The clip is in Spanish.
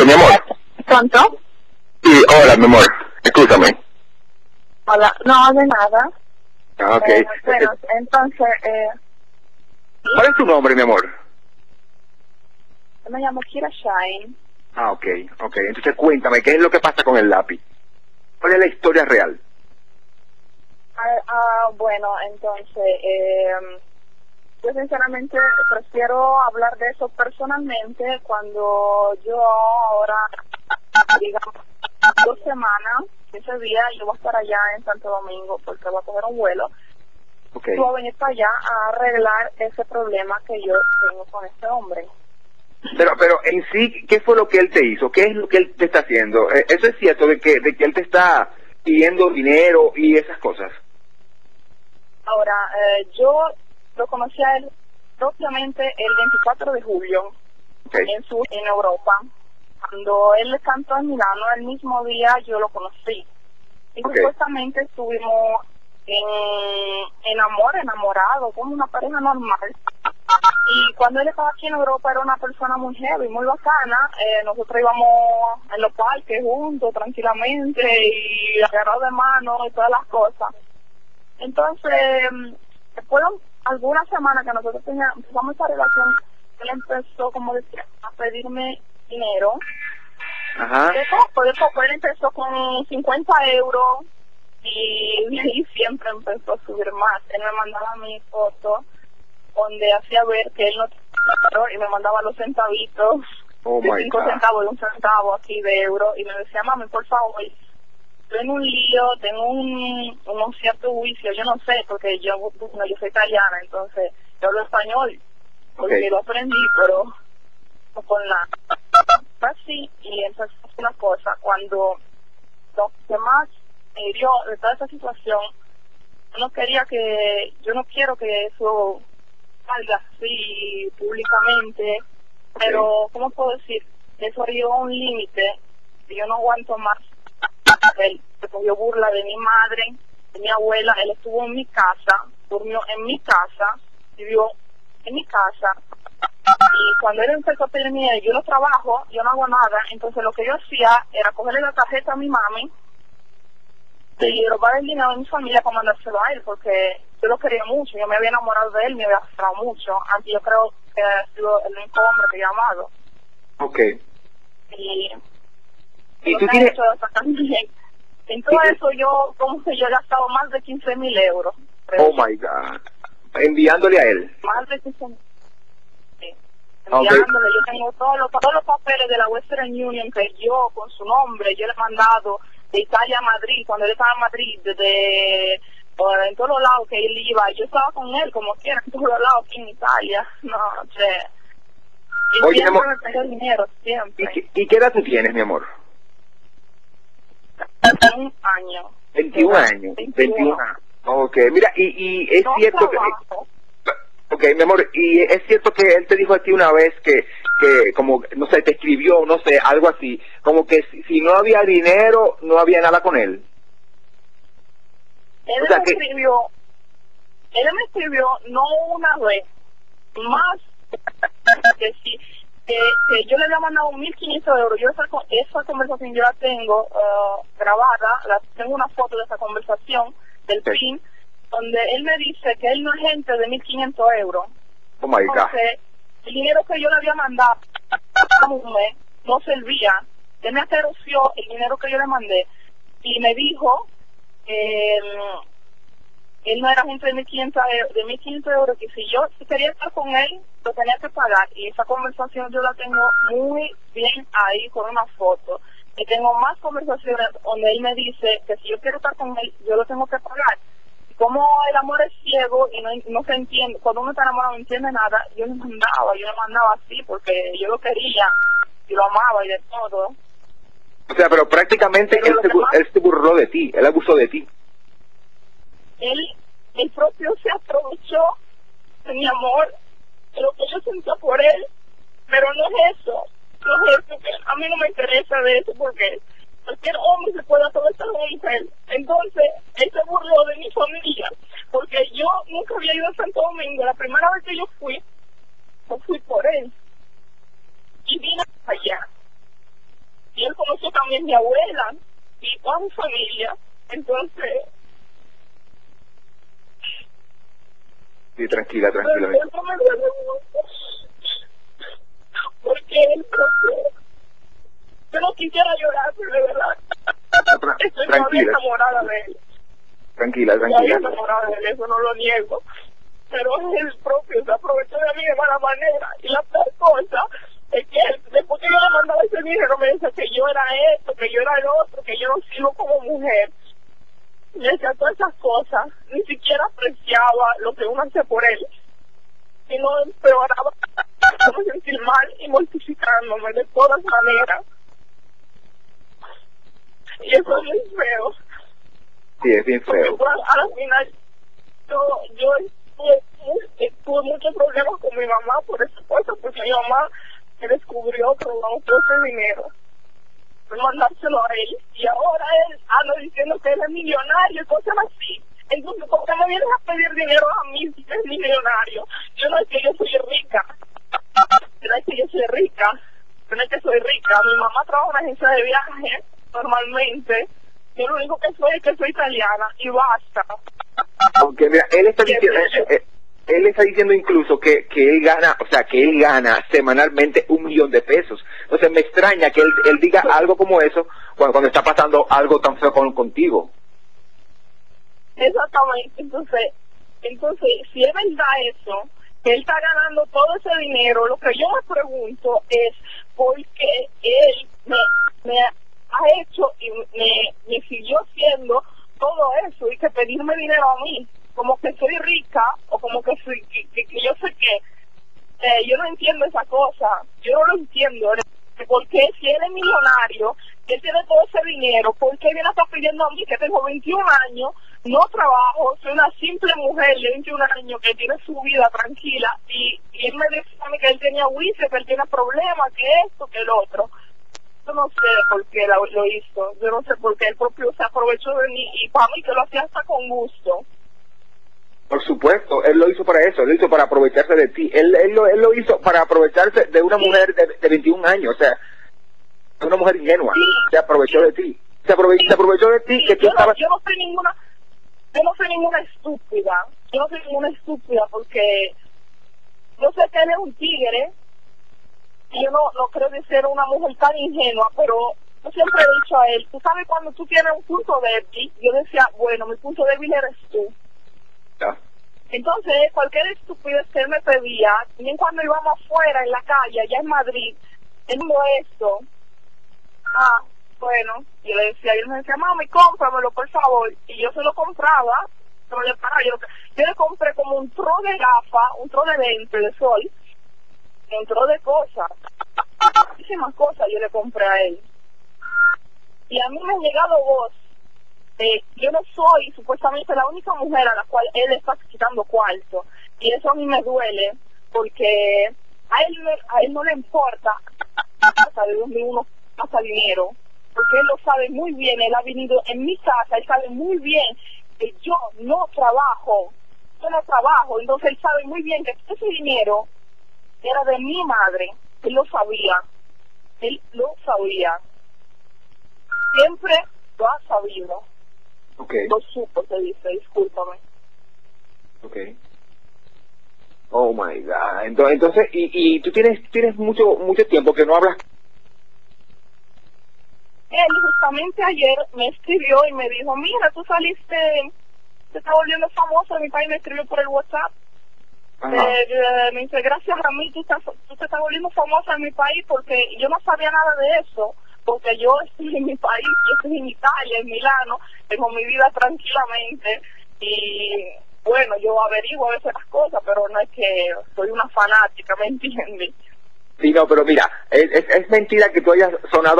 mi amor. ¿Pronto? Sí, hola, mi amor. Escúchame. Hola, no, de nada. Ah, ok. Bueno, entonces, ¿Cuál es tu nombre, mi amor? yo me llamo Kira Shine. Ah, ok. Entonces cuéntame, ¿qué es lo que pasa con el lápiz? ¿Cuál es la historia real? Bueno, entonces, yo sinceramente prefiero hablar de eso personalmente cuando yo ahora, digamos, 2 semanas, ese día yo voy a estar allá en Santo Domingo porque voy a coger un vuelo. Ok. Voy a venir para allá a arreglar ese problema que yo tengo con este hombre. Pero en sí, ¿qué fue lo que él te hizo? ¿Qué es lo que él te está haciendo? ¿Eso es cierto de que él te está pidiendo dinero y esas cosas? Ahora, yo lo conocí a él propiamente el 24 de julio Ok. en Europa. Cuando él cantó en Milano, el mismo día yo lo conocí. Y Ok. supuestamente estuvimos enamorados, como una pareja normal. Y cuando él estaba aquí en Europa era una persona muy heavy, muy bacana. Nosotros íbamos en los parques juntos, tranquilamente, y agarrados de mano y todas las cosas. Entonces, después de algunas semanas que nosotros empezamos esa relación, él empezó, como decía, a pedirme dinero. Ajá. De poco, él empezó con 50 euros y siempre empezó a subir más. Él me mandaba mi foto donde hacía ver que él no tenía dinero y me mandaba los centavitos Oh de my 5 God. centavos, de 1 centavo aquí de euro, y me decía, mami, por favor, estoy en un lío, tengo un cierto juicio, yo no sé, porque yo soy italiana, entonces yo hablo español, porque Ok. lo aprendí, pero no con la así, y esa es una cosa, cuando los demás dio de toda esa situación, yo no quiero que eso salga así públicamente, pero ¿cómo puedo decir? Eso llegó a un límite y yo no aguanto más. Él se cogió burla de mi madre, de mi abuela. Él estuvo en mi casa, durmió en mi casa, vivió en mi casa, y cuando él empezó a pedirme dinero, yo no trabajo, yo no hago nada, entonces lo que yo hacía era cogerle la tarjeta a mi mami y robar el dinero de mi familia para mandárselo a él, porque yo lo quería mucho, yo me había enamorado de él, me había gustado mucho, antes yo creo que ha sido el único hombre que yo he amado. Ok. Y tú tienes... también. En todo eso yo, como que yo he gastado más de 15.000 euros. Oh my God. Enviándole a él. Más de 15.000. Sí. Okay. Enviándole, yo tengo todos los papeles de la Western Union que yo, con su nombre, yo le he mandado de Italia a Madrid, cuando él estaba en Madrid, en todos los lados que él iba, yo estaba con él como quiera, en todos los lados aquí en Italia. No, che. Y Oye, siempre amor, me pidió dinero, siempre. ¿y qué edad tú tienes, mi amor? 21 años. 21 años. 21. Ok, mira, y es No cierto que... trabajo. Ok, mi amor, y es cierto que él te dijo a ti una vez que como, no sé, te escribió, no sé, algo así, como que si no había dinero, no había nada con él. Él O sea me escribió no una vez, más que sí, que yo le había mandado 1.500 euros. Yo esa conversación yo la tengo grabada, tengo una foto de esa conversación del PIN, donde él me dice que él no es gente de 1.500 euros. Oh my God. Entonces, el dinero que yo le había mandado a un mes no servía. Él me ateroció el dinero que yo le mandé y me dijo que él no era gente de 1.500 euros, que si yo quería estar con él, lo tenía que pagar. Y esa conversación yo la tengo muy bien ahí con una foto. Y tengo más conversaciones donde él me dice que si yo quiero estar con él, yo lo tengo que pagar. Y como el amor es ciego y no se entiende, cuando uno está enamorado no entiende nada, yo le mandaba así porque yo lo quería y lo amaba y de todo. O sea, pero prácticamente Pero él se burló de ti, él abusó de ti. El propio se aprovechó de mi amor, de lo que yo sentía por él, pero no es eso, que a mí no me interesa de eso, porque cualquier hombre se puede aprovechar de una mujer. Entonces, él se burló de mi familia, porque yo nunca había ido a Santo Domingo. La primera vez que yo fui por él, y vine allá. Y él conoció también a mi abuela y toda mi familia. Entonces... Sí, tranquila. Eso me duele mucho. Porque él, yo no quisiera llorar, pero de verdad estoy todavía enamorada de él. Tranquila. Estoy enamorada de él, eso no lo niego. Pero es el propio, se aprovechó de mí de mala manera. Y la peor cosa es que él, después que yo le mandaba ese dinero, me decía que yo era esto, que yo era el otro, que yo no sirvo como mujer. Me decía todas esas cosas, ni siquiera apreciaba lo que uno hace por él. Y no empeoraba, me sentir mal y mortificándome de todas maneras. Y eso es muy feo. Sí, es bien feo. Porque, a la final, yo tuve muchos problemas con mi mamá por esa cosa, porque mi mamá me descubrió que robaba todo ese dinero. Por mandárselo a él, y ahora él anda diciendo que él es millonario y cosas así. Entonces, ¿por qué me vienes a pedir dinero a mí si eres millonario? Yo no es que yo soy rica. No es que yo soy rica. No es que soy rica. Mi mamá trabaja en una agencia de viajes normalmente. Yo lo único que soy es que soy italiana y basta. Aunque mira, él está diciendo incluso que él gana, o sea, que él gana semanalmente 1 millón de pesos. Entonces me extraña que él diga algo como eso cuando está pasando algo tan feo contigo. Exactamente. Entonces, si es verdad eso, que él está ganando todo ese dinero, lo que yo me pregunto es por qué él me ha hecho y me siguió haciendo todo eso y que pedirme dinero a mí, como que soy rica o como que soy que yo sé que yo no entiendo esa cosa, yo no lo entiendo, porque si él es millonario, él tiene todo ese dinero, ¿por qué viene a estar pidiendo a mí que tengo 21 años, no trabajo, soy una simple mujer de 21 años que tiene su vida tranquila y él me dice a mí que él tenía juicio, que él tiene problemas, que esto, que el otro? Yo no sé por qué lo hizo, yo no sé por qué él propio se aprovechó de mí y para mí que lo hacía hasta con gusto. Por supuesto, él lo hizo para eso, él lo hizo para aprovecharse de ti, él lo hizo para aprovecharse de una mujer de 21 años, o sea, una mujer ingenua, se aprovechó de ti, se aprovechó de ti, que tú estabas... Yo no soy ninguna estúpida, porque yo sé que él es un tigre, y yo no creo de ser una mujer tan ingenua, pero yo siempre he dicho a él, tú sabes cuando tú tienes un punto débil, yo decía, bueno, mi punto débil eres tú. Ya. Entonces, cualquier estupidez que él me pedía, también cuando íbamos afuera en la calle, allá en Madrid, él me dijo esto, bueno, yo le decía, él me decía, mami, cómpramelo, por favor, y yo se lo compraba, pero le paraba, yo le compré como un tro de gafas, un tro de lente de sol, un tro de cosas, muchísimas cosas yo le compré a él. Y a mí me ha llegado voz, yo no soy supuestamente la única mujer a la cual él está quitando cuarto, y eso a mí me duele, porque a él no le importa hasta de dónde uno pasa dinero, porque él lo sabe muy bien, él ha venido en mi casa, él sabe muy bien que yo no trabajo, entonces él sabe muy bien que ese dinero era de mi madre, él lo sabía, siempre lo ha sabido. Okay. Lo supo, se dice, discúlpame. Okay. Oh my God. Entonces, y tú tienes mucho tiempo que no hablas. Él justamente ayer me escribió y me dijo, mira, tú saliste, te estás volviendo famoso en mi país, me escribió por el WhatsApp. Me dice, gracias a mí, tú te estás volviendo famosa en mi país, porque yo no sabía nada de eso, porque yo estoy en mi país, yo estoy en Italia, en Milano, tengo mi vida tranquilamente, y bueno, yo averiguo a veces las cosas, pero no es que soy una fanática, ¿me entiendes? Sí, no, pero mira, es mentira que tú hayas sonado